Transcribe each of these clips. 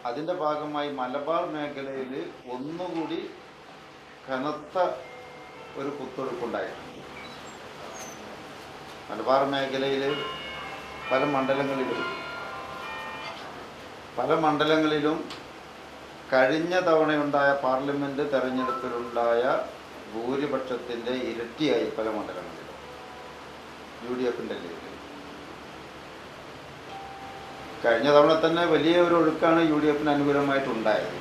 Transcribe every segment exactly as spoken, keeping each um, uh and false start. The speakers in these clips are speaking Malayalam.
അതിൻ്റെ ഭാഗമായി മലബാർ മേഖലയിൽ ഒന്നുകൂടി കനത്ത ഒരു കുത്തൊഴുക്കുണ്ടായിരുന്നു. മലബാർ മേഖലയിൽ പല മണ്ഡലങ്ങളിലും പല മണ്ഡലങ്ങളിലും കഴിഞ്ഞ തവണയുണ്ടായ പാർലമെൻറ്റ് തെരഞ്ഞെടുപ്പിലുണ്ടായ ഭൂരിപക്ഷത്തിൻ്റെ ഇരട്ടിയായി പല മണ്ഡലങ്ങളിലും യു ഡി എഫിൻ്റെ ലീഗ്. കഴിഞ്ഞ തവണ തന്നെ വലിയ ഒരു ഒഴുക്കാണ് യു ഡി എഫിന് അനുകൂലമായിട്ടുണ്ടായത്.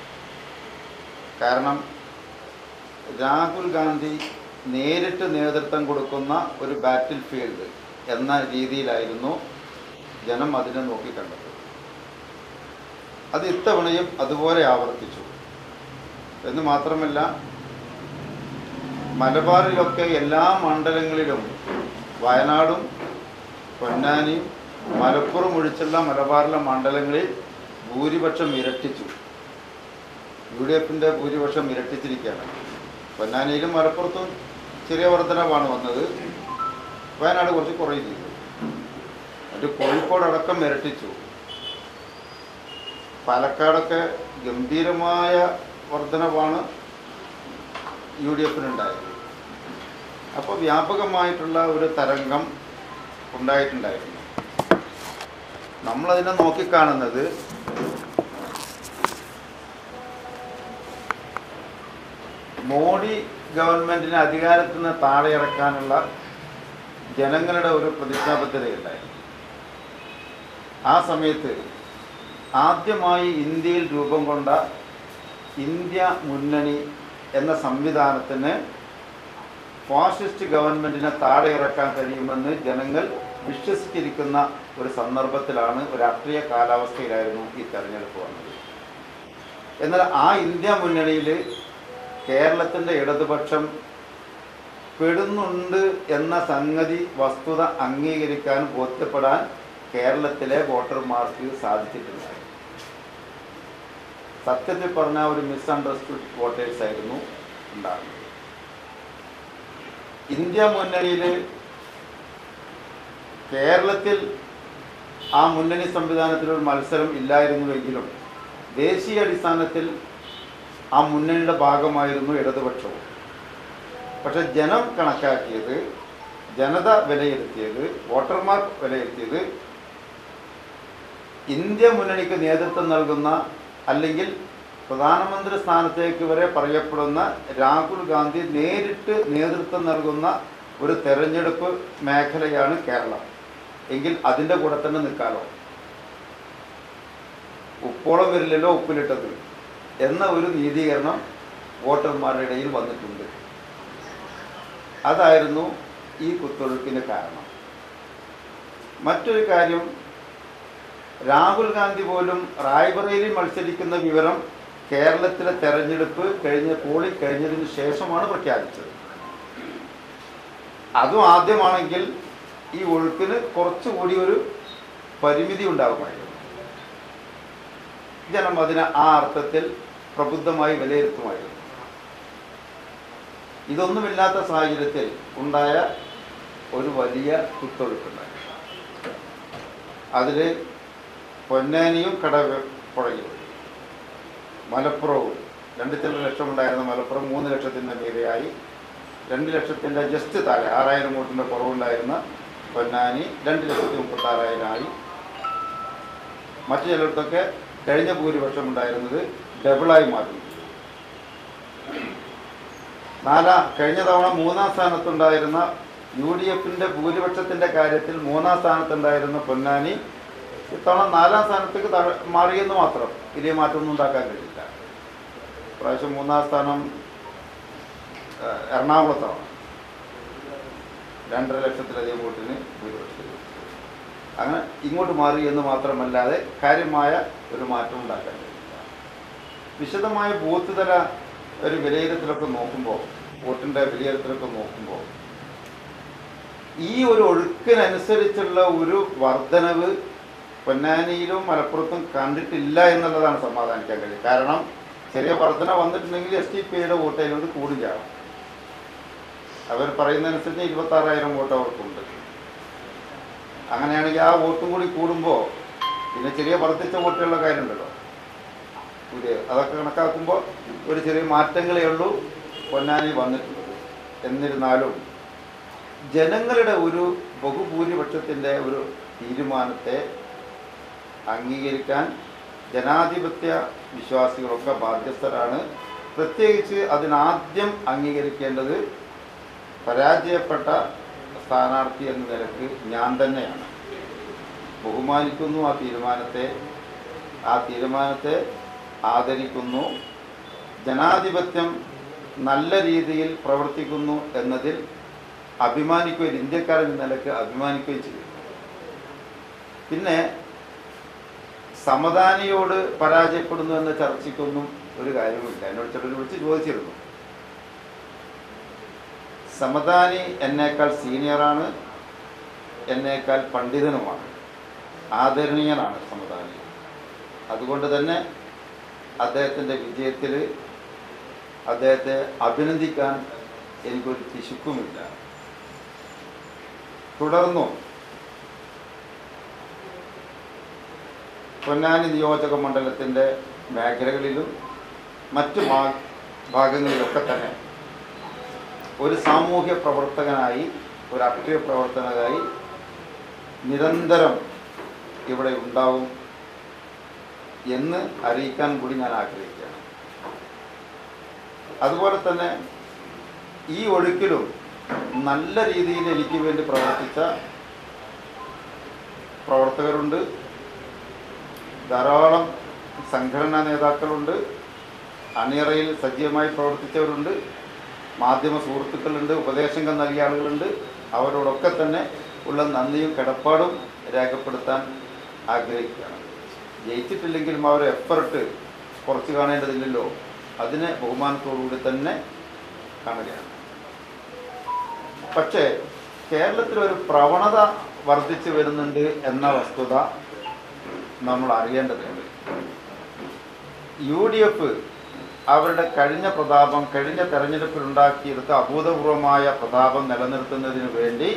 കാരണം രാഹുൽ ഗാന്ധി നേരിട്ട് നേതൃത്വം കൊടുക്കുന്ന ഒരു ബാറ്റിൽ ഫീൽഡ് എന്ന രീതിയിലായിരുന്നു ജനം അതിനെ നോക്കിക്കണ്ടത്. അത് ഇത്തവണയും അതുപോലെ ആവർത്തിച്ചു എന്ന് മാത്രമല്ല, മലബാറിലൊക്കെ എല്ലാ മണ്ഡലങ്ങളിലും വയനാടും പൊന്നാനിയും മലപ്പുറം ഒഴിച്ചുള്ള മലബാറിലെ മണ്ഡലങ്ങളിൽ ഭൂരിപക്ഷം ഇരട്ടിച്ചു. യു ഡി എഫിൻ്റെ ഭൂരിപക്ഷം ഇരട്ടിച്ചിരിക്കുകയാണ്. പൊന്നാനിയിലും മലപ്പുറത്തും ചെറിയ വർധനവാണ് വന്നത്, വയനാട് കുറച്ച് കുറയും ചെയ്തു. മറ്റ് കോഴിക്കോടടക്കം ഇരട്ടിച്ചു. പാലക്കാടൊക്കെ ഗംഭീരമായ വർധനവാണ് യു ഡി എഫിനുണ്ടായത്. അപ്പോൾ വ്യാപകമായിട്ടുള്ള ഒരു തരംഗം ഉണ്ടായിട്ടുണ്ടായിരുന്നു. നമ്മളതിനെ നോക്കിക്കാണുന്നത് മോഡി ഗവൺമെൻറ്റിനെ അധികാരത്തിൽ നിന്ന് താഴെ ഇറക്കാനുള്ള ജനങ്ങളുടെ ഒരു പ്രതിജ്ഞാബദ്ധതയുണ്ടായിരുന്നു. ആ സമയത്ത് ആദ്യമായി ഇന്ത്യയിൽ രൂപം കൊണ്ട ഇന്ത്യ മുന്നണി എന്ന സംവിധാനത്തിന് ഫാസിസ്റ്റ് ഗവൺമെൻറ്റിനെ താഴെ ഇറക്കാൻ കഴിയുമെന്ന് ജനങ്ങൾ വിശ്വസിച്ചിരിക്കുന്ന ഒരു സന്ദർഭത്തിലാണ്, ഒരു രാഷ്ട്രീയ കാലാവസ്ഥയിലായിരുന്നു ഈ തെരഞ്ഞെടുപ്പ് വന്നത്. എന്നാൽ ആ ഇന്ത്യ മുന്നണിയിൽ കേരളത്തിൻ്റെ ഇടതുപക്ഷം പെടുന്നുണ്ട് എന്ന സംഗതി വസ്തുത അംഗീകരിക്കാൻ ബോധ്യപ്പെടാൻ കേരളത്തിലെ വോട്ടർമാർക്ക് സാധിച്ചിട്ടില്ല. സത്യത്തിൽ പറഞ്ഞ ഒരു മിസ്അണ്ടർസ്റ്റുഡ് വോട്ടേഴ്സ് ആയിരുന്നു ഉണ്ടാകുന്നത്. ഇന്ത്യ മുന്നണിയിൽ കേരളത്തിൽ ആ മുന്നണി സംവിധാനത്തിലൊരു മത്സരം ഇല്ലായിരുന്നുവെങ്കിലും ദേശീയ അടിസ്ഥാനത്തിൽ ആ മുന്നണിയുടെ ഭാഗമായിരുന്നു ഇടതുപക്ഷവും. പക്ഷെ ജനം കണക്കാക്കിയത്, ജനത വിലയിരുത്തിയത്, വോട്ടർമാർ വിലയിരുത്തിയത് ഇന്ത്യ മുന്നണിക്ക് നേതൃത്വം നൽകുന്ന അല്ലെങ്കിൽ പ്രധാനമന്ത്രി സ്ഥാനത്തേക്ക് വരെ പറയപ്പെടുന്ന രാഹുൽ ഗാന്ധി നേരിട്ട് നേതൃത്വം നൽകുന്ന ഒരു തെരഞ്ഞെടുപ്പ് മേഖലയാണ് കേരളം. എങ്കിൽ അതിൻ്റെ കൂടെ തന്നെ നിൽക്കാലോ, ഉപ്പോളം വരില്ലല്ലോ ഉപ്പിലിട്ടത് എന്ന ഒരു നീതീകരണം വോട്ടർമാരുടെ ഇടയിൽ വന്നിട്ടുണ്ട്. അതായിരുന്നു ഈ കുത്തൊഴുക്കിന് കാരണം. മറ്റൊരു കാര്യം, രാഹുൽ ഗാന്ധി പോലും റായ്ബറേലിയിൽ മത്സരിക്കുന്ന വിവരം കേരളത്തിലെ തെരഞ്ഞെടുപ്പ് കഴിഞ്ഞ പോളിംഗ് കഴിഞ്ഞതിന് ശേഷമാണ് പ്രഖ്യാപിച്ചത്. അതും ആദ്യമാണെങ്കിൽ ഈ ഒഴുക്കിന് കുറച്ചുകൂടി ഒരു പരിമിതി ഉണ്ടാകുമായിരുന്നു. ജനം അതിനെ ആ അർത്ഥത്തിൽ പ്രബുദ്ധമായി വിലയിരുത്തുമായിരുന്നു. ഇതൊന്നുമില്ലാത്ത സാഹചര്യത്തിൽ ഉണ്ടായ ഒരു വലിയ കുത്തൊഴുക്കുണ്ടായി. അതിൽ പൊന്നാനിയും കടപ്പുഴയും മലപ്പുറവും രണ്ട് ചില ലക്ഷമുണ്ടായിരുന്ന മലപ്പുറം മൂന്ന് ലക്ഷത്തിൻ്റെ മീതെയായി, രണ്ട് ലക്ഷത്തിൻ്റെ ജസ്റ്റ് താഴെ ആറായിരം വോട്ടിൻ്റെ കുറവുണ്ടായിരുന്ന പൊന്നാനി രണ്ട് ലക്ഷത്തി മുപ്പത്താറായിരമായി. മറ്റു ചിലയിടത്തൊക്കെ കഴിഞ്ഞ ഭൂരിപക്ഷം ഉണ്ടായിരുന്നത് ഡബിളായി മാറി. നാലാ കഴിഞ്ഞ തവണ മൂന്നാം സ്ഥാനത്തുണ്ടായിരുന്ന യു ഡി എഫിൻ്റെ ഭൂരിപക്ഷത്തിൻ്റെ കാര്യത്തിൽ മൂന്നാം സ്ഥാനത്തുണ്ടായിരുന്ന പൊന്നാനി ഇത്തവണ നാലാം സ്ഥാനത്തേക്ക് താഴെ മാറിയെന്ന് മാത്രം. വലിയ മാറ്റമൊന്നും ഉണ്ടാക്കാൻ കഴിയില്ല. പ്രാവശ്യം മൂന്നാം സ്ഥാനം എറണാകുളത്താണ്, രണ്ടര ലക്ഷത്തിലധികം വോട്ടിന് ഭൂരിപക്ഷം. അങ്ങനെ ഇങ്ങോട്ട് മാറി എന്ന് മാത്രമല്ലാതെ കാര്യമായ ഒരു മാറ്റം ഉണ്ടാക്കാൻ കഴിയില്ല. വിശദമായ ബൂത്ത് തല ഒരു വിലയിരുത്തലൊക്കെ നോക്കുമ്പോൾ, വോട്ടിൻ്റെ വിലയിരുത്തലൊക്കെ നോക്കുമ്പോൾ ഈ ഒരു ഒഴുക്കിനനുസരിച്ചുള്ള ഒരു വർധനവ് പൊന്നാനിയിലും മലപ്പുറത്തും കണ്ടിട്ടില്ല എന്നുള്ളതാണ് സമാധാനിക്കാൻ കഴിയും. കാരണം ചെറിയ വർധന വന്നിട്ടുണ്ടെങ്കിൽ എസ് ടി പിയുടെ വോട്ട് അതിനോട് കൂടും ചെയ്യണം. അവർ പറയുന്നതനുസരിച്ച് ഇരുപത്താറായിരം വോട്ട് അവർക്കുണ്ട്. അങ്ങനെയാണെങ്കിൽ ആ വോട്ടും കൂടി കൂടുമ്പോൾ പിന്നെ ചെറിയ വർദ്ധിച്ച വോട്ടുകളുടെ കാര്യമുണ്ടല്ലോ, പുതിയ അതൊക്കെ കണക്കാക്കുമ്പോൾ ഒരു ചെറിയ മാറ്റങ്ങളേ ഉള്ളൂ പൊന്നാനി വന്നിട്ടുള്ളത്. എന്നിരുന്നാലും ജനങ്ങളുടെ ഒരു ബഹുഭൂരിപക്ഷത്തിൻ്റെ ഒരു തീരുമാനത്തെ അംഗീകരിക്കാൻ ജനാധിപത്യ വിശ്വാസികളൊക്കെ ബാധ്യസ്ഥരാണ്. പ്രത്യേകിച്ച് അതിനാദ്യം അംഗീകരിക്കേണ്ടത് പരാജയപ്പെട്ട സ്ഥാനാർത്ഥി എന്ന നിലക്ക് ഞാൻ തന്നെയാണ്. ബഹുമാനിക്കുന്നു ആ തീരുമാനത്തെ ആ തീരുമാനത്തെ ആദരിക്കുന്നു. ജനാധിപത്യം നല്ല രീതിയിൽ പ്രവർത്തിക്കുന്നു എന്നതിൽ അഭിമാനിക്കുകയും ഇന്ത്യക്കാരൻ എന്ന നിലക്ക് അഭിമാനിക്കുകയും ചെയ്യും. പിന്നെ സമദാനിയോട് പരാജയപ്പെടുന്നു എന്ന ചർച്ചയ്ക്കൊന്നും ഒരു കാര്യമില്ല. എന്നോട് ചിലർ വിളിച്ച് ചോദിച്ചിരുന്നു. സമദാനി എന്നേക്കാൾ സീനിയറാണ്, എന്നേക്കാൾ പണ്ഡിതനുമാണ്, ആദരണീയനാണ് സമദാനി. അതുകൊണ്ട് തന്നെ അദ്ദേഹത്തിൻ്റെ വിജയത്തിൽ അദ്ദേഹത്തെ അഭിനന്ദിക്കാൻ എനിക്കൊരു പിശുക്കുമില്ല. തുടർന്നും പൊന്നാനി നിയോജക മണ്ഡലത്തിൻ്റെ മേഖലകളിലും മറ്റു ഭാഗങ്ങളിലൊക്കെ തന്നെ ഒരു സാമൂഹ്യ പ്രവർത്തകനായി, ഒരു രാഷ്ട്രീയ പ്രവർത്തകനായി നിരന്തരം ഇവിടെ ഉണ്ടാവും എന്ന് അറിയിക്കാൻ കൂടി ഞാൻ ആഗ്രഹിക്കുകയാണ്. അതുപോലെ തന്നെ ഈ ഒഴുക്കിലും നല്ല രീതിയിൽ എനിക്ക് വേണ്ടി പ്രവർത്തിച്ച പ്രവർത്തകരുണ്ട്, ധാരാളം സംഘടനാ നേതാക്കളുണ്ട്, അണിയറയിൽ സജീവമായി പ്രവർത്തിച്ചവരുണ്ട്, മാധ്യമ സുഹൃത്തുക്കളുണ്ട്, ഉപദേശങ്ങൾ നൽകിയ ആളുകളുണ്ട്. അവരോടൊക്കെ തന്നെ ഉള്ള നന്ദിയും കടപ്പാടും രേഖപ്പെടുത്താൻ ആഗ്രഹിക്കുകയാണ്. ജയിച്ചിട്ടില്ലെങ്കിലും അവരുടെ എഫർട്ട് കുറച്ച് കാണേണ്ടതില്ലല്ലോ, അതിനെ ബഹുമാനത്തോടുകൂടി തന്നെ കാണുകയാണ്. പക്ഷേ കേരളത്തിലൊരു പ്രവണത വർദ്ധിച്ചു വരുന്നുണ്ട് എന്ന വസ്തുത നമ്മൾ അറിയേണ്ടതുണ്ട്. യു ഡി എഫ് അവരുടെ കഴിഞ്ഞ പ്രതാപം, കഴിഞ്ഞ തെരഞ്ഞെടുപ്പിൽ ഉണ്ടാക്കിയെടുത്ത അഭൂതപൂർവമായ പ്രതാപം നിലനിർത്തുന്നതിന് വേണ്ടി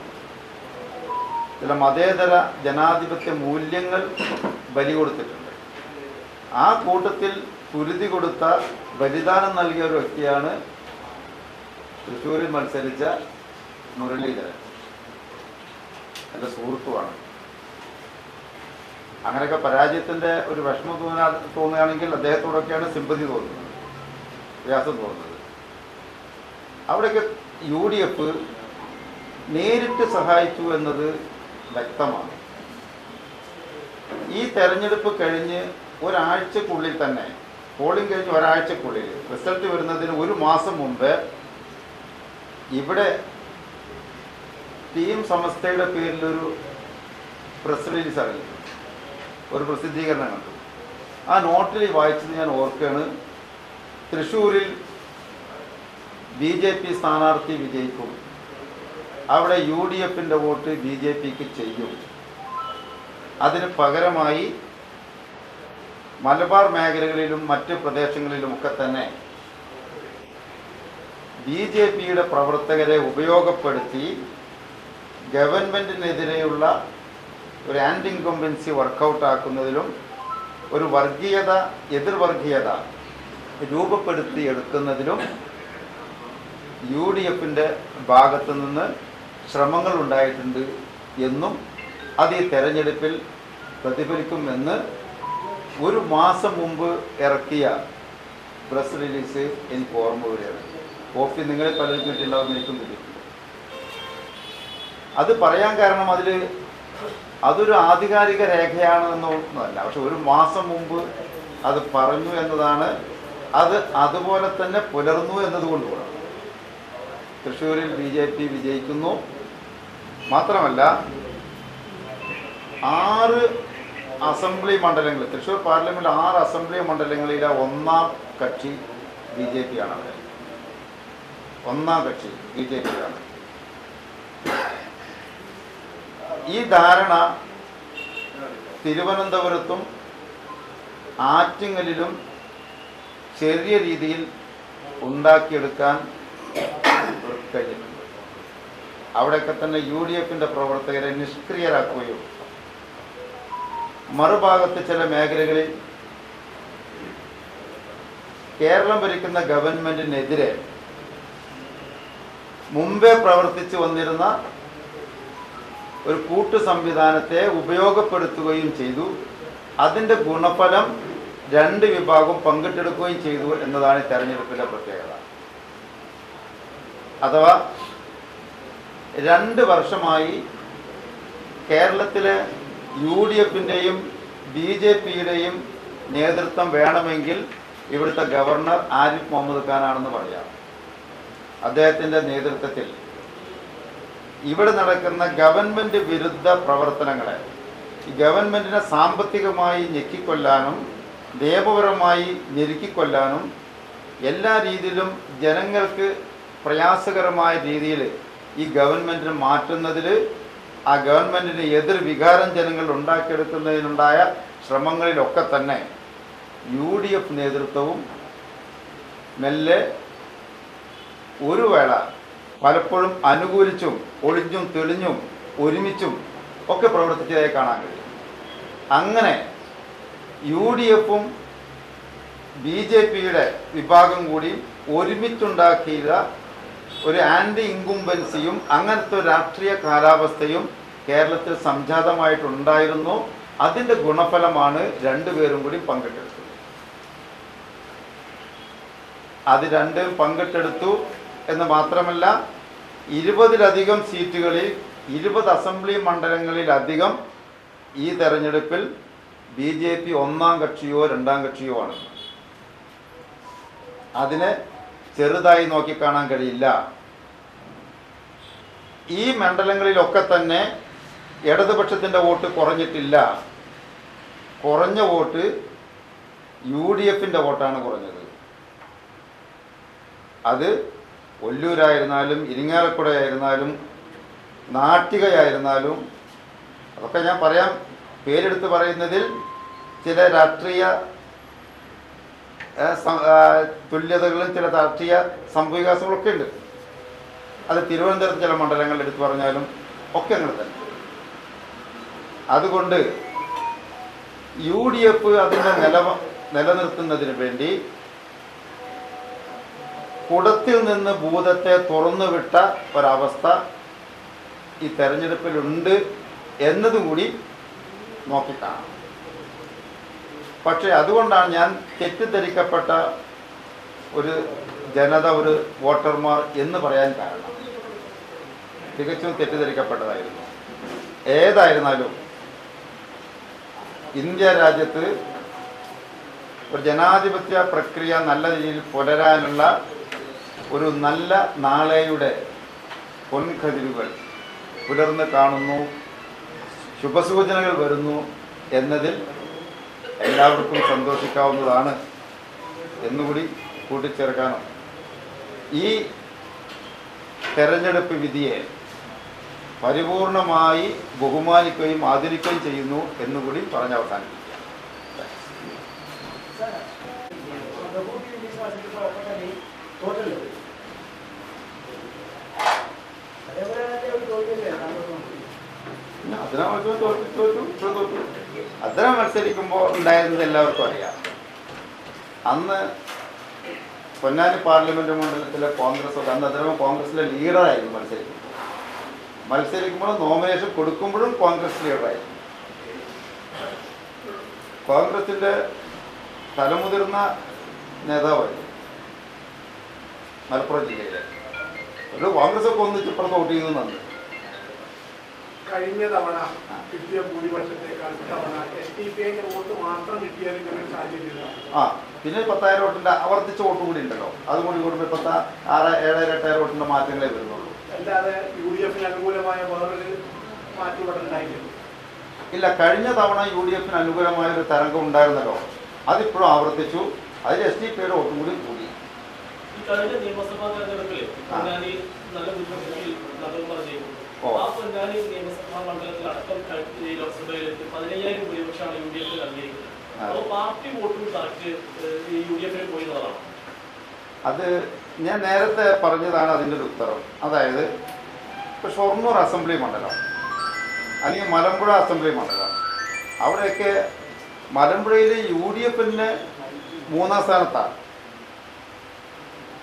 ചില മതേതര ജനാധിപത്യ മൂല്യങ്ങൾ ബലി കൊടുത്തിട്ടുണ്ട്. ആ കൂട്ടത്തിൽ കുരുതി കൊടുത്ത, ബലിദാനം നൽകിയ ഒരു വ്യക്തിയാണ് തൃശ്ശൂരിൽ മത്സരിച്ച മുരളീധരൻ. എൻ്റെ സുഹൃത്തുമാണ്. അങ്ങനെയൊക്കെ പരാജയത്തിൻ്റെ ഒരു വിഷമം തോന്നാ തോന്നുകയാണെങ്കിൽ അദ്ദേഹത്തോടൊക്കെയാണ് സിമ്പതി തോന്നുന്നത്, പ്രയാസം തോന്നുന്നത്. അവിടെയൊക്കെ യു ഡി എഫ് നേരിട്ട് സഹായിച്ചു എന്നത് വ്യക്തമാണ്. ഈ തെരഞ്ഞെടുപ്പ് കഴിഞ്ഞ് ഒരാഴ്ചക്കുള്ളിൽ തന്നെ, പോളിംഗ് കഴിഞ്ഞ് ഒരാഴ്ചക്കുള്ളിൽ റിസൾട്ട് വരുന്നതിന് ഒരു മാസം മുമ്പ് ഇവിടെ ടീം സമസ്തയുടെ പേരിലൊരു പ്രസ് റിലീസ് ഇറങ്ങി, ഒരു പ്രസിദ്ധീകരണം കണ്ടു. ആ നോട്ടിൽ വായിച്ചത് ഞാൻ ഓർക്കുകയാണ്. തൃശ്ശൂരിൽ ബി ജെ പി സ്ഥാനാർത്ഥി വിജയിക്കും, അവിടെ യു ഡി എഫിൻ്റെ വോട്ട് ബി ജെ പിക്ക് ചെയ്യും. അതിന് പകരമായി മലബാർ മേഖലകളിലും മറ്റ് പ്രദേശങ്ങളിലുമൊക്കെ തന്നെ ബി ജെ പിയുടെ പ്രവർത്തകരെ ഉപയോഗപ്പെടുത്തി ഗവൺമെൻറ്റിനെതിരെയുള്ള ഒരു ആൻറ്റി ഇൻകംബൻസി വർക്കൗട്ട് ആക്കുന്നതിലും ഒരു വർഗീയത, എതിർവർഗീയത രൂപപ്പെടുത്തിയെടുക്കുന്നതിലും യു ഡി എഫിൻ്റെ ഭാഗത്തു നിന്ന് ശ്രമങ്ങൾ ഉണ്ടായിട്ടുണ്ട് എന്നും അത് ഈ തെരഞ്ഞെടുപ്പിൽ പ്രതിഫലിക്കുമെന്ന് ഒരു മാസം മുമ്പ് ഇറക്കിയ പ്രസ് റിലീസ് എനിക്ക് ഓർമ്മ വരികയാണ്. കോപ്പി നിങ്ങളിൽ പലരും കിട്ടിയിട്ടുണ്ടാവും, എനിക്കും കിട്ടിയിട്ടുണ്ട്. അത് പറയാൻ കാരണം അതിൽ അതൊരു ആധികാരിക രേഖയാണെന്നൊന്നുമല്ല, പക്ഷെ ഒരു മാസം മുമ്പ് അത് പറഞ്ഞു എന്നതാണ്. അത് അതുപോലെ തന്നെ പുലർന്നു എന്നതുകൊണ്ടുകൂടാണ്. തൃശ്ശൂരിൽ ബി ജെ പി വിജയിക്കുന്നു. മാത്രമല്ല ആറ് അസംബ്ലി മണ്ഡലങ്ങൾ, തൃശ്ശൂർ പാർലമെൻറ്റിൽ ആറ് അസംബ്ലി മണ്ഡലങ്ങളിലെ ഒന്നാം കക്ഷി ബി ജെ പി ആണ്. അവിടെ ഒന്നാം കക്ഷി ബി ജെ പി ആണ്. ഈ ധാരണ തിരുവനന്തപുരത്തും ആറ്റിങ്ങലിലും ചെറിയ രീതിയിൽ ഉണ്ടാക്കിയെടുക്കാൻ കഴിഞ്ഞിട്ടുണ്ട്. അവിടെയൊക്കെ തന്നെ യു ഡി എഫിൻ്റെ പ്രവർത്തകരെ നിഷ്ക്രിയരാക്കുകയും മറുഭാഗത്ത് ചില മേഖലകളിൽ കേരളം ഭരിക്കുന്ന ഗവൺമെൻറ്റിനെതിരെ മുമ്പേ പ്രവർത്തിച്ചു വന്നിരുന്ന ഒരു കൂട്ടു സംവിധാനത്തെ ഉപയോഗപ്പെടുത്തുകയും ചെയ്തു. അതിൻ്റെ ഗുണഫലം രണ്ട് വിഭാഗവും പങ്കിട്ടെടുക്കുകയും ചെയ്തു എന്നതാണ് ഈ തെരഞ്ഞെടുപ്പിൻ്റെ പ്രത്യേകത. അഥവാ രണ്ട് വർഷമായി കേരളത്തിലെ യു ഡി എഫിൻ്റെയും ബി ജെ പിയുടെയും നേതൃത്വം വേണമെങ്കിൽ ഇവിടുത്തെ ഗവർണർ ആരിഫ് മുഹമ്മദ് ഖാനാണെന്ന് പറയാം. അദ്ദേഹത്തിൻ്റെ നേതൃത്വത്തിൽ ഇവിടെ നടക്കുന്ന ഗവൺമെൻറ് വിരുദ്ധ പ്രവർത്തനങ്ങളെ ഈ ഗവൺമെൻറ്റിനെ സാമ്പത്തികമായി ഞെക്കിക്കൊല്ലാനും നിയമപരമായി ഞെരുക്കിക്കൊല്ലാനും എല്ലാ രീതിയിലും ജനങ്ങൾക്ക് പ്രയാസകരമായ രീതിയിൽ ഈ ഗവൺമെൻറ്റിനെ മാറ്റുന്നതിൽ ആ ഗവൺമെൻറ്റിന് എതിർ വികാരം ജനങ്ങൾ ഉണ്ടാക്കിയെടുക്കുന്നതിനുണ്ടായ ശ്രമങ്ങളിലൊക്കെ തന്നെ യു ഡി എഫ് നേതൃത്വവും മെല്ലെ ഒരു വേള പലപ്പോഴും അനുകൂലിച്ചും ഒളിഞ്ഞും തെളിഞ്ഞും ഒരുമിച്ചും ഒക്കെ പ്രവർത്തിച്ചതായി കാണാൻ കഴിയും. അങ്ങനെ യു ഡി എഫും ബി ജെ പിയുടെ വിഭാഗം കൂടി ഒരുമിച്ചുണ്ടാക്കിയ ഒരു ആൻറ്റി ഇൻകുംബൻസിയും അങ്ങനത്തെ ഒരു രാഷ്ട്രീയ കാലാവസ്ഥയും കേരളത്തിൽ സംജാതമായിട്ടുണ്ടായിരുന്നു. അതിൻ്റെ ഗുണഫലമാണ് രണ്ടുപേരും കൂടി പങ്കിട്ടെടുത്തത്. അത് രണ്ടും പങ്കിട്ടെടുത്തു എന്ന് മാത്രമല്ല, ഇരുപതിലധികം സീറ്റുകളിൽ ഇരുപത് അസംബ്ലി മണ്ഡലങ്ങളിലധികം ഈ തെരഞ്ഞെടുപ്പിൽ ബി ജെ പി ഒന്നാം കക്ഷിയോ രണ്ടാം കക്ഷിയോ ആണ്. അതിനെ ചെറുതായി നോക്കിക്കാണാൻ കഴിയില്ല. ഈ മണ്ഡലങ്ങളിലൊക്കെ തന്നെ ഇടതുപക്ഷത്തിൻ്റെ വോട്ട് കുറഞ്ഞിട്ടില്ല. കുറഞ്ഞ വോട്ട് യു ഡി എഫിൻ്റെ വോട്ടാണ് കുറഞ്ഞത്. അത് ഒല്ലൂരായിരുന്നാലും ഇരിങ്ങാലക്കുടയായിരുന്നാലും നാട്ടികയായിരുന്നാലും അതൊക്കെ ഞാൻ പറയാം. പേരെടുത്ത് പറയുന്നതിൽ ചില രാഷ്ട്രീയ തുല്യതകളും ചില രാഷ്ട്രീയ സംഭവവികാസങ്ങളൊക്കെ ഉണ്ട്. അത് തിരുവനന്തപുരം ചില മണ്ഡലങ്ങൾ എടുത്തു പറഞ്ഞാലും ഒക്കെ അങ്ങനെ തന്നെ. അതുകൊണ്ട് യു ഡി എഫ് അതിൻ്റെ നില നിലനിർത്തുന്നതിന് വേണ്ടി കുടത്തിൽ നിന്ന് ഭൂതത്തെ തുറന്നുവിട്ട ഒരവസ്ഥ ഈ തെരഞ്ഞെടുപ്പിലുണ്ട് എന്നതും കൂടി നോക്കിക്കാണാം. പക്ഷേ അതുകൊണ്ടാണ് ഞാൻ തെറ്റിദ്ധരിക്കപ്പെട്ട ഒരു ജനത, ഒരു വോട്ടർമാർ എന്ന് പറയാൻ കാരണം. തികച്ചും തെറ്റിദ്ധരിക്കപ്പെട്ടതായിരുന്നു. ഏതായിരുന്നാലും ഇന്ത്യ രാജ്യത്ത് ഒരു ജനാധിപത്യ പ്രക്രിയ നല്ല രീതിയിൽ പുലരാനുള്ള ഒരു നല്ല നാളെയുടെ പൊൻകതിരുകൾ പുലർന്ന് കാണുന്നു, ശുഭസൂചനകൾ വരുന്നു എന്നതിൽ എല്ലാവർക്കും സന്തോഷിക്കാവുന്നതാണ് എന്നുകൂടി കൂട്ടിച്ചേർക്കാനും ഈ തെരഞ്ഞെടുപ്പ് വിധിയെ പരിപൂർണമായി ബഹുമാനിക്കുകയും ആദരിക്കുകയും ചെയ്യുന്നു എന്നുകൂടി പറഞ്ഞ് അവസാനിപ്പിക്കാം. അതിനെ മത്സരിക്കുമ്പോൾ ഉണ്ടായിരുന്നത് എല്ലാവർക്കും അറിയാം. അന്ന് പൊന്നാനി പാർലമെന്റ് മണ്ഡലത്തിലെ കോൺഗ്രസ്, അന്ന് അതിന് കോൺഗ്രസിലെ ലീഡറായിരുന്നു മത്സരിക്കുമ്പോൾ. മത്സരിക്കുമ്പോൾ നോമിനേഷൻ കൊടുക്കുമ്പോഴും കോൺഗ്രസ് ലീഡറായിരുന്നു. കോൺഗ്രസിൻ്റെ തലമുതിർന്ന നേതാവായിരുന്നു മലപ്പുറം ജില്ലയിലെ. ഒരു കോൺഗ്രസ് ഒക്കെ ഒന്നിച്ചിപ്പുറത്ത് വോട്ട് ചെയ്തു നന്ദി. കഴിഞ്ഞ തവണ കിട്ടിയ ഭൂരിപക്ഷത്തെക്കാൾ തവണ എസ് ഡി പി ഐന്റെ വോട്ട് മാത്രം കിട്ടിയതിന് സാധ്യതയില്ല. ആ പിന്നെ പത്തായിരം വോട്ടിന്റെ ആവർത്തിച്ച വോട്ടും കൂടി ഉണ്ടല്ലോ. അതും കൂടി കൂടുമ്പോൾ പത്ത ആറ് ഏഴായിരം എട്ടായിരം വോട്ടിന്റെ മാറ്റങ്ങളെ വരുന്നുള്ളൂ. അല്ലാതെ യു ഡി എഫിന് അനുകൂലമായ വേറൊരു മാറ്റുപെടലുണ്ടായില്ല. ഇല്ല, കഴിഞ്ഞ തവണ യു ഡി എഫിന് അനുകൂലമായ ഒരു തരംഗം ഉണ്ടായിരുന്നല്ലോ. അതിപ്പോഴും ആവർത്തിച്ചു. അതിൽ എസ് ഡി പിയുടെ വോട്ടും കൂടി കൂടി. കഴിഞ്ഞ നിയമസഭാ തെരഞ്ഞെടുപ്പിൽ നല്ല പൊന്നാനി നിയമസഭാ മണ്ഡലത്തിൽ അടക്കം ലോക്സഭയിലെത്തി പതിനയ്യായിരം ഭൂരിപക്ഷമാണ് യു ഡി എഫിൽ നൽകിയിരിക്കുന്നത്. അപ്പോൾ പാർട്ടി വോട്ടും കറക്റ്റ് യു ഡി എഫിൽ പോയിരുന്നതാണ്. അത് ഞാൻ നേരത്തെ പറഞ്ഞതാണ് അതിൻ്റെ ഒരു ഉത്തരം. അതായത് ഇപ്പോൾ ഷൊർണൂർ അസംബ്ലി മണ്ഡലം അല്ലെങ്കിൽ മലമ്പുഴ അസംബ്ലി മണ്ഡലം, അവിടെയൊക്കെ മലമ്പുഴയിൽ യു ഡി എഫിന് മൂന്നാം സ്ഥാനത്താണ്.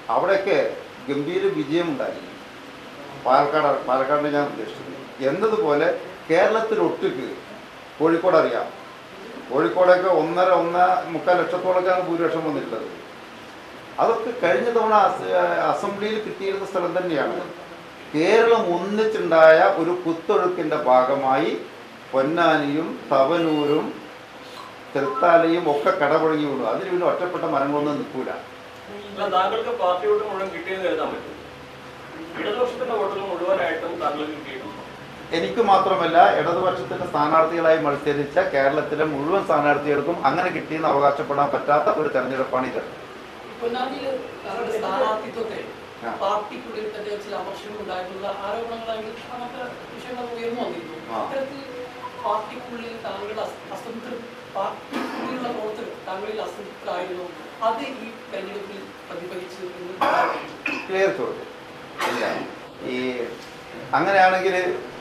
അവിടെയൊക്കെ ഗംഭീര വിജയമുണ്ടായി. പാലക്കാട് പാലക്കാടിനെ ഞാൻ ഉദ്ദേശിച്ചത് എന്നതുപോലെ കേരളത്തിലൊട്ടുക്ക് കോഴിക്കോട് അറിയാം. കോഴിക്കോടൊക്കെ ഒന്നര ഒന്ന മുക്കാൽ ലക്ഷത്തോളൊക്കെയാണ് ഭൂരിപക്ഷം വന്നിട്ടുള്ളത്. അതൊക്കെ കഴിഞ്ഞ തവണ അസംബ്ലിയിൽ കിട്ടിയിരുന്ന സ്ഥലം തന്നെയാണ്. കേരളം ഒന്നിച്ചുണ്ടായ ഒരു കുത്തൊഴുക്കിൻ്റെ ഭാഗമായി പൊന്നാനിയും തവനൂരും തൃത്താലയും ഒക്കെ കടപുഴങ്ങി വീണു. അതിന് പിന്നെ ഒറ്റപ്പെട്ട മരങ്ങളൊന്നും നിൽക്കൂല. താങ്കൾക്ക് പാർട്ടി വോട്ട് മുഴുവൻ കിട്ടിയെന്ന് കരുതാൻ പറ്റും. ഇടതുപക്ഷത്തിന്റെ വോട്ടുകൾ മുഴുവനായിട്ടും താങ്കൾക്ക് കിട്ടിയിട്ടുണ്ട്. എനിക്ക് മാത്രമല്ല, ഇടതുപക്ഷത്തിന്റെ സ്ഥാനാർത്ഥികളായി മത്സരിച്ച കേരളത്തിലെ മുഴുവൻ സ്ഥാനാർത്ഥികൾക്കും അങ്ങനെ കിട്ടിയെന്ന് അവകാശപ്പെടാൻ പറ്റാത്ത ഒരു തെരഞ്ഞെടുപ്പാണ് ഇത്. പാർട്ടിക്കുള്ളിൽ തന്നെ ചില അമർഷങ്ങൾ ഉണ്ടായിട്ടുള്ള ആരോപണങ്ങളാണെങ്കിൽ അങ്ങനത്തെ വിഷയങ്ങൾ ഉയർന്നു വന്നിരുന്നു. ഇത്തരത്തിൽ പാർട്ടിക്കുള്ളിൽ താങ്കൾ അസംതൃപ്തി പാർട്ടിക്കുള്ളിലുള്ള പ്രവർത്തകർ താങ്കളിൽ അസംതൃപ്തരായിരുന്നു. അത് ഈ തെരഞ്ഞെടുപ്പിൽ പ്രതിഫലിച്ചു എന്ന് ക്ലിയർ ചോദ്യം. ഇല്ല, ഈ അങ്ങനെയാണെങ്കിൽ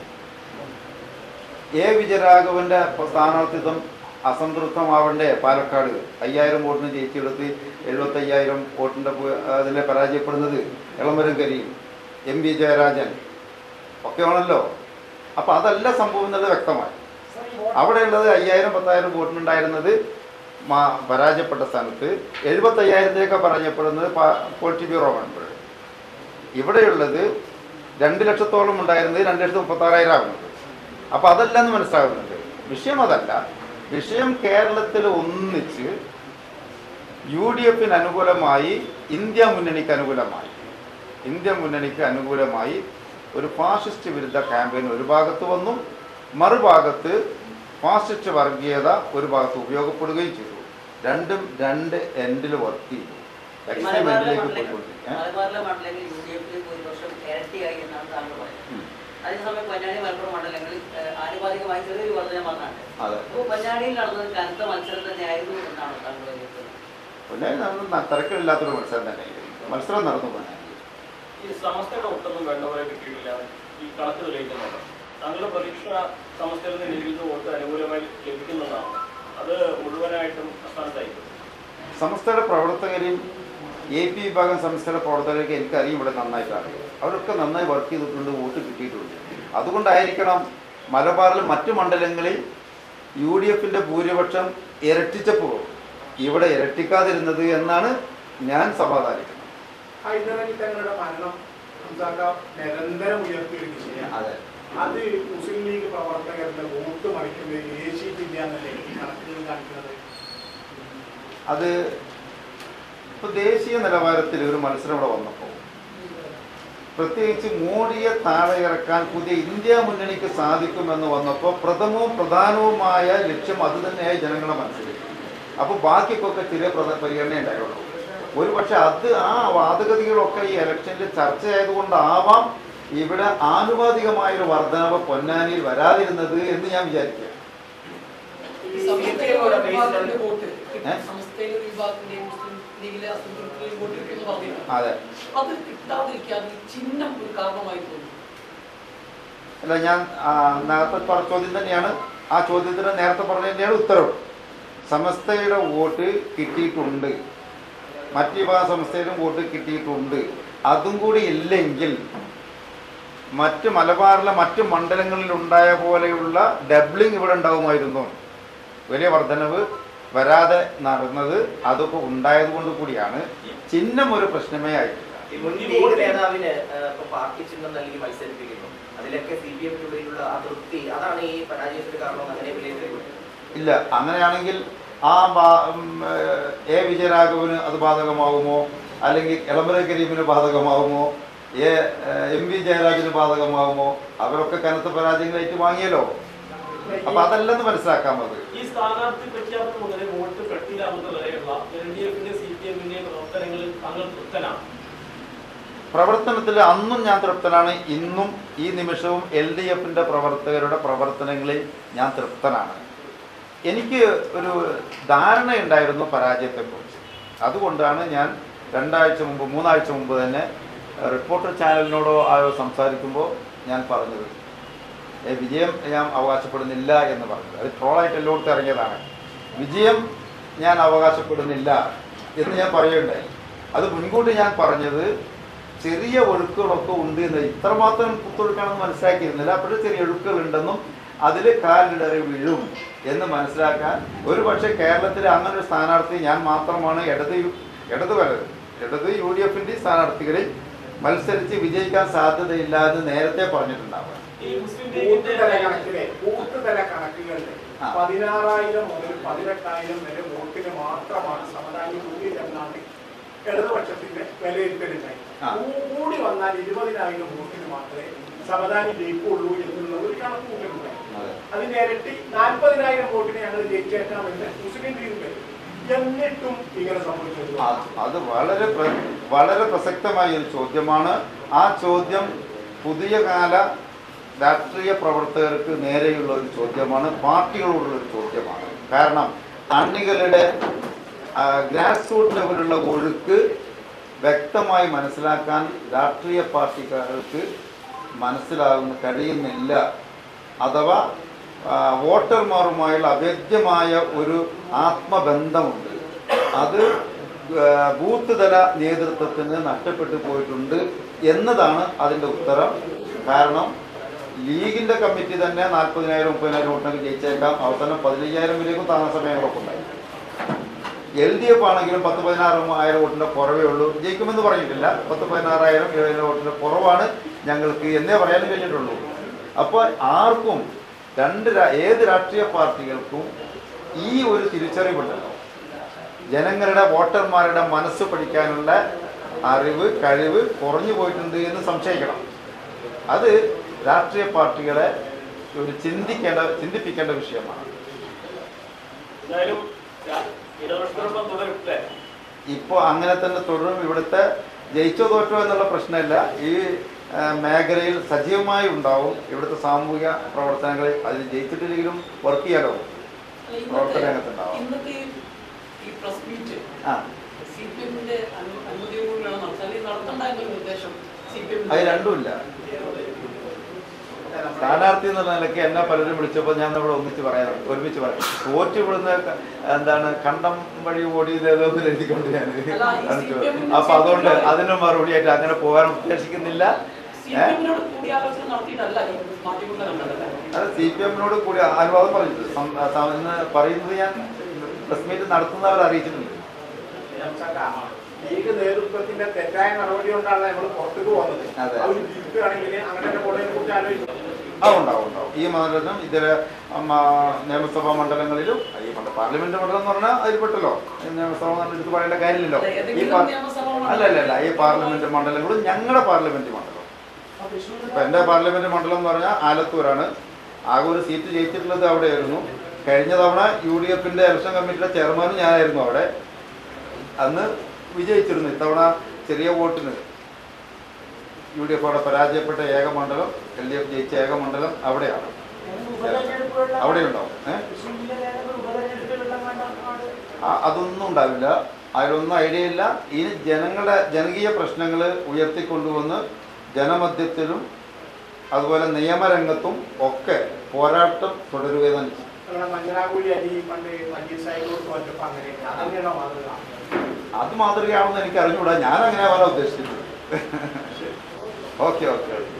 എ വിജയരാഘവന്റെ സ്ഥാനാർത്ഥിത്വം അസംതൃപ്തമാവണ്ടേ? പാലക്കാട് അയ്യായിരം വോട്ടിന് ജയിച്ചെടുത്ത് എഴുപത്തി അയ്യായിരം വോട്ടിൻ്റെ അതിലെ പരാജയപ്പെടുന്നത് എളമരം കരീം, എം വി ജയരാജൻ ഒക്കെയാണല്ലോ. അപ്പം അതല്ല സംഭവം എന്നുള്ളത് വ്യക്തമായി. അവിടെയുള്ളത് അയ്യായിരം പത്തായിരം വോട്ടിനുണ്ടായിരുന്നത് മാ പരാജയപ്പെട്ട സ്ഥാനത്ത് എഴുപത്തി അയ്യായിരത്തിലേക്ക് പരാജയപ്പെടുന്നത് പോളിറ്റ് ബ്യൂറോ മെമ്പർ. ഇവിടെയുള്ളത് രണ്ട് ലക്ഷത്തോളം ഉണ്ടായിരുന്നത് രണ്ട് ലക്ഷത്തി മുപ്പത്താറായിരം ആകുന്നത്. അപ്പോൾ അതല്ലെന്ന് മനസ്സിലാകുന്നുണ്ട്. വിഷയം അതല്ല. വിഷയം കേരളത്തിൽ ഒന്നിച്ച് യു ഡി എഫിന് അനുകൂലമായി ഇന്ത്യ മുന്നണിക്ക് അനുകൂലമായി ഇന്ത്യ മുന്നണിക്ക് അനുകൂലമായി ഒരു ഫാഷിസ്റ്റ് വിരുദ്ധ ക്യാമ്പയിൻ ഒരു ഭാഗത്ത് വന്നു, മറുഭാഗത്ത് ഫാസിസ്റ്റ് വർഗീയത ഒരു ഭാഗത്ത് ഉപയോഗപ്പെടുകയും ചെയ്തു. രണ്ടും രണ്ട് എൻഡിൽ വർക്ക് ചെയ്തു. എക്സ്ട്രീം എൻഡിലേക്ക് പോയിക്കൊണ്ടിരിക്കും. അതേസമയം പൊന്നാനി മലപ്പുറം മണ്ഡലങ്ങളിൽ ആനുപാതികമായി ചെറിയൊരു വർധന വന്നാണ്. അപ്പോൾ പൊന്നാനിയിൽ നടന്നത് കനത്ത മത്സരം തന്നെയായിരുന്നു എന്നാണ് താങ്കൾ കരുതുന്നത്? പൊന്നാനി നടന്നത് തിരക്കില്ലാത്തൊരു മത്സരം തന്നെയായിരുന്നു. മത്സരം നടന്നു പൊന്നാനി. ഈ സമസ്തയുടെ ഒട്ടൊന്നും വേണ്ടവരെ കിട്ടിയിട്ടില്ല. ഈ കണക്ക് തെളിയിക്കുന്നുണ്ട്. താങ്കളുടെ പ്രതീക്ഷ സമസ്തയിൽ നിന്ന് ലഭിക്കുന്ന വോട്ട് അനുകൂലമായി ലഭിക്കുന്നതാണ്. അത് മുഴുവനായിട്ടും അസ്ഥാനത്തായിരിക്കും. സമസ്തയുടെ പ്രവർത്തകരെയും എ പി വിഭാഗം സംസ്ഥയുടെ പ്രവർത്തകരൊക്കെ എനിക്കറിയും ഇവിടെ നന്നായിട്ട് അറിയാം. അവരൊക്കെ നന്നായി വർക്ക് ചെയ്തിട്ടുണ്ട്, വോട്ട് കിട്ടിയിട്ടുണ്ട്. അതുകൊണ്ടായിരിക്കണം മലബാറിൽ മറ്റു മണ്ഡലങ്ങളിൽ യു ഡി എഫിൻ്റെ ഭൂരിപക്ഷം ഇരട്ടിച്ചപ്പോൾ ഇവിടെ ഇരട്ടിക്കാതിരുന്നത് എന്നാണ് ഞാൻ സമാധാനിക്കുന്നത്. തങ്ങളുടെ മരണം നിരന്തരം ഉയർത്തിയൊരു വിഷയം. അതെ, അത് മുസ്ലിം ലീഗ് പ്രവർത്തകരുടെ വോട്ട് മറിക്കുന്നത് ദേശീയത്തില്ല എന്നല്ലേ ഈ കണക്കുകൾ കാണിക്കുന്നത്? അത് ഇപ്പോൾ ദേശീയ നിലവാരത്തിൽ ഒരു മത്സരം ഇവിടെ വന്നപ്പോൾ പ്രത്യേകിച്ച് മോഡിയെ താഴെ ഇറക്കാൻ പുതിയ ഇന്ത്യ മുന്നണിക്ക് സാധിക്കുമെന്ന് വന്നപ്പോൾ പ്രഥമവും പ്രധാനവുമായ ലക്ഷ്യം അത് തന്നെയായി ജനങ്ങളെ മനസ്സിലാക്കി. അപ്പോൾ ബാക്കിയൊക്കെ ചെറിയ പരിഗണന ഉണ്ടായുള്ളൂ. ഒരു പക്ഷെ അത് ആ വാദഗതികളൊക്കെ ഈ ഇലക്ഷനിൽ ചർച്ചയായതുകൊണ്ടാവാം ഇവിടെ ആനുപാതികമായൊരു വർധനവ് പൊന്നാനിയിൽ വരാതിരുന്നത് എന്ന് ഞാൻ വിചാരിക്കുക. അതെ, അല്ല ഞാൻ നേരത്തെ പറഞ്ഞ ചോദ്യം തന്നെയാണ്. ആ ചോദ്യത്തിന് നേരത്തെ പറഞ്ഞ തന്നെയാണ് ഉത്തരവ്. സമസ്തയുടെ വോട്ട് കിട്ടിയിട്ടുണ്ട്, മറ്റ് വിഭാഗ സംസ്ഥയിലും വോട്ട് കിട്ടിയിട്ടുണ്ട്. അതും കൂടി ഇല്ലെങ്കിൽ മറ്റ് മലബാറിലെ മറ്റ് മണ്ഡലങ്ങളിൽ ഉണ്ടായ പോലെയുള്ള ഡബ്ലിംഗ് ഇവിടെ ഉണ്ടാകുമായിരുന്നു. വലിയ വർധനവ് വരാതെ നടന്നത് അതൊക്കെ ഉണ്ടായത് കൊണ്ട് കൂടിയാണ്. ചിഹ്നം ഒരു പ്രശ്നമേ ആയിട്ടില്ല. നേതാവിന് പാർട്ടി ചിഹ്നം നൽകി മത്സരിപ്പിക്കുന്നു. അതിലൊക്കെ സി പി എമ്മിനുള്ളിലുള്ള അതൃപ്തി അതാണ് ഈ പരാജയത്തിന് കാരണം. അങ്ങനെ ഇല്ല, അങ്ങനെയാണെങ്കിൽ ആ എ വിജയരാഘവന് അത് ബാധകമാകുമോ, അല്ലെങ്കിൽ എളമരം കരീമിന് ബാധകമാകുമോ, എ എം വി ജയരാജന് ബാധകമാകുമോ? അവരൊക്കെ കനത്ത പരാജയങ്ങളായിട്ട് വാങ്ങിയല്ലോ. അപ്പൊ അതല്ലെന്ന് മനസ്സിലാക്കാൻ മതി. ഈ സ്ഥാനാർത്ഥി പ്രഖ്യാപനം മുതൽ വോട്ട് പെട്ടിയിലാവുന്നത് വരെയുള്ള എൽ ഡി എഫിന്റെ സി പി എമ്മിന്റെ പ്രവർത്തനങ്ങളിൽ താങ്കൾ തൃപ്തനാണ്? പ്രവർത്തനത്തിൽ അന്നും ഞാൻ തൃപ്തനാണ്. ഇന്നും ഈ നിമിഷവും എൽ ഡി എഫിന്റെ പ്രവർത്തകരുടെ പ്രവർത്തനങ്ങളിൽ ഞാൻ തൃപ്തനാണ്. എനിക്ക് ഒരു ധാരണയുണ്ടായിരുന്നു പരാജയത്തെക്കുറിച്ച്. അതുകൊണ്ടാണ് ഞാൻ രണ്ടാഴ്ച മുമ്പ് മൂന്നാഴ്ച മുമ്പ് തന്നെ റിപ്പോർട്ടർ ചാനലിനോടോ ആയോ സംസാരിക്കുമ്പോൾ ഞാൻ പറഞ്ഞത് വിജയം ഞാൻ അവകാശപ്പെടുന്നില്ല എന്ന് പറഞ്ഞത്. അത് ട്രോളായിട്ട് എല്ലായിടത്തും ഇറങ്ങിയതാണ്. വിജയം ഞാൻ അവകാശപ്പെടുന്നില്ല എന്ന് ഞാൻ പറയുകയുണ്ടായി. അത് മുൻകൂട്ടി ഞാൻ പറഞ്ഞത് ചെറിയ ഒഴുക്കുകളൊക്കെ ഉണ്ട് എന്ന് ഇത്രമാത്രം കുത്തൊഴുക്കാണെന്ന് മനസ്സിലാക്കിയിരുന്നില്ല. അപ്പോഴും ചെറിയ ഒഴുക്കുകളുണ്ടെന്നും അതിൽ കാലിടറി വീഴും എന്ന് മനസ്സിലാക്കാൻ ഒരു പക്ഷേ കേരളത്തിൽ അങ്ങനെ ഒരു സ്ഥാനാർത്ഥി ഞാൻ മാത്രമാണ് ഇടത് ഇടത് വലത് ഇടത് യു ഡി എഫിൻ്റെ സ്ഥാനാർത്ഥികളിൽ മത്സരിച്ച് വിജയിക്കാൻ സാധ്യതയില്ല എന്ന് നേരത്തെ പറഞ്ഞിട്ടുണ്ടാവുക. പതിനാറായിരം മുതൽ പതിനെട്ടായിരം വരെ വോട്ടിന് മാത്രമാണ് സമതാനി കൂടി എന്നാണ് ഇടതുപക്ഷത്തിന്റെ വിലയിരുത്തലുണ്ടായി. കൂടി വന്നാൽ ഇരുപതിനായിരം വോട്ടിന് മാത്രമേ സമതാനി ജയിക്കുള്ളൂ എന്നുള്ള ഒരു കണക്കുകൂട്ടലുണ്ടായി. അതിന്റെ ഇരട്ടി നാൽപ്പതിനായിരം വോട്ടിന് ഞങ്ങൾ ജയിച്ചേക്കാമെന്ന് മുസ്ലിം ലീഗ് എന്നിട്ടും ഇങ്ങനെ സംഭവിച്ചത്. അത് വളരെ വളരെ പ്രസക്തമായ ഒരു ചോദ്യമാണ്. ആ ചോദ്യം പുതിയ കാല രാഷ്ട്രീയ പ്രവർത്തകർക്ക് നേരെയുള്ള ഒരു ചോദ്യമാണ്, പാർട്ടികളോടുള്ള ഒരു ചോദ്യമാണ്. കാരണം അണികളുടെ ഗ്രാസ് റൂട്ട് ലെവലുള്ള ഒഴുക്ക് വ്യക്തമായി മനസ്സിലാക്കാൻ രാഷ്ട്രീയ പാർട്ടികൾക്ക് മനസ്സിലാകുന്ന കഴിയുന്നില്ല. അഥവാ വോട്ടർമാരുമായുള്ള അഭേദ്യമായ ഒരു ആത്മബന്ധമുണ്ട്. അത് ബൂത്ത് തല നേതൃത്വത്തിന് നഷ്ടപ്പെട്ടു പോയിട്ടുണ്ട് എന്നതാണ് അതിൻ്റെ ഉത്തരം. കാരണം ലീഗിൻ്റെ കമ്മിറ്റി തന്നെ നാൽപ്പതിനായിരം മുപ്പതിനായിരം വോട്ടിനൊക്കെ ജയിച്ചേക്കാം, അവസാനം പതിനയ്യായിരം വരെയും താമസ സമയങ്ങളൊക്കെ ഉണ്ടായി. എൽ ഡി എഫ് ആണെങ്കിലും പത്ത് പതിനാറായിരം വോട്ടിൻ്റെ കുറവേ ഉള്ളൂ, ജയിക്കുമെന്ന് പറഞ്ഞിട്ടില്ല. പത്ത് പതിനാറായിരം ഏഴായിരം വോട്ടിൻ്റെ കുറവാണ് ഞങ്ങൾക്ക് എന്നേ പറയാനും കഴിഞ്ഞിട്ടുള്ളൂ. അപ്പോൾ ആർക്കും രണ്ട് ഏത് രാഷ്ട്രീയ പാർട്ടികൾക്കും ഈ ഒരു തിരിച്ചറിവുണ്ടല്ലോ, ജനങ്ങളുടെ വോട്ടർമാരുടെ മനസ്സ് പഠിക്കാനുള്ള അറിവ് കഴിവ് കുറഞ്ഞു പോയിട്ടുണ്ട് എന്ന് സംശയിക്കണം. അത് രാഷ്ട്രീയ പാർട്ടികളെ ഒരു ചിന്തിക്കേണ്ട ചിന്തിപ്പിക്കേണ്ട വിഷയമാണ്. ഇപ്പോൾ അങ്ങനെ തന്നെ തുടരും. ഇവിടുത്തെ ജയിച്ചോ തോറ്റോ എന്നുള്ള പ്രശ്നമില്ല. ഈ മേഖലയിൽ സജീവമായി ഉണ്ടാവും. ഇവിടുത്തെ സാമൂഹിക പ്രവർത്തനങ്ങളിൽ അതിൽ ജയിച്ചിട്ടില്ലെങ്കിലും വർക്ക് ചെയ്യാലോ, പ്രവർത്തന രംഗത്തുണ്ടാവും. അത് രണ്ടുമില്ല. സ്ഥാനാർത്ഥി എന്നുള്ള നിലയ്ക്ക് എന്നെ പലരും വിളിച്ചപ്പോൾ ഞാൻ ഇവിടെ ഒന്നിച്ച് പറയാം ഒരുമിച്ച് പറയാം തോറ്റ് ഇവിടുന്ന് എന്താണ് കണ്ടം വഴി ഓടിയതേതോ എഴുതിക്കൊണ്ട് ഞാൻ കാണിച്ചു. അപ്പൊ അതുകൊണ്ട് അതിന് മറുപടിയായിട്ട് അങ്ങനെ പോകാൻ ഉദ്ദേശിക്കുന്നില്ല. അത് സി പി എമ്മിനോട് കൂടി അനുവാദം പറഞ്ഞിട്ടുണ്ട് എന്ന് പറയുന്നത് ഞാൻ പ്രസ് മീറ്റ് നടത്തുന്നവർ അറിയിച്ചിട്ടുണ്ട്. ലീഗ് നേതൃത്വത്തിന്റെ തെറ്റായ നടപടി കൊണ്ടാണ് നമ്മൾ പുറത്തേക്ക് പോകുന്നത്. അതുണ്ടാവും ഉണ്ടാവും ഈ മണ്ഡലം ഇതിലെ നിയമസഭാ മണ്ഡലങ്ങളിലും ഈ പാർലമെന്റ് മണ്ഡലം എന്ന് പറഞ്ഞാൽ അതിൽപ്പെട്ടല്ലോ. നിയമസഭ എടുത്ത് പറയേണ്ട കാര്യമില്ലല്ലോ. ഈ അല്ല അല്ല അല്ല ഈ പാർലമെന്റ് മണ്ഡലങ്ങളും ഞങ്ങളുടെ പാർലമെന്റ് മണ്ഡലം. ഇപ്പൊ എന്റെ പാർലമെന്റ് മണ്ഡലം എന്ന് പറഞ്ഞാൽ ആലത്തൂരാണ്. ആകെ ഒരു സീറ്റ് ജയിച്ചിട്ടുള്ളത് അവിടെയായിരുന്നു. കഴിഞ്ഞ തവണ യു ഡി എഫിന്റെ ഇലക്ഷൻ കമ്മിറ്റിയുടെ ചെയർമാനും ഞാനായിരുന്നു അവിടെ. അന്ന് വിജയിച്ചിരുന്നു. ഇത്തവണ ചെറിയ വോട്ടിന് യു ഡി എഫ് അവിടെ പരാജയപ്പെട്ട ഏക മണ്ഡലം, എൽ ഡി എഫ് ജയിച്ച ഏക മണ്ഡലം അവിടെയാണ്. അവിടെ ഉണ്ടാവും. ഏഹ് അതൊന്നും ഉണ്ടാവില്ല. അതിലൊന്നും ഐഡിയ ഇല്ല. ഇനി ജനങ്ങളുടെ ജനകീയ പ്രശ്നങ്ങൾ ഉയർത്തിക്കൊണ്ടുവന്ന് ജനമധ്യത്തിലും അതുപോലെ നിയമരംഗത്തും ഒക്കെ പോരാട്ടം തുടരുക തന്നെ. അത് മാതൃകയാണെന്ന് എനിക്ക് അറിഞ്ഞുകൂടാ. ഞാൻ അങ്ങനെ ആവാനാണ് ഉദ്ദേശിക്കുന്നത്. Okay okay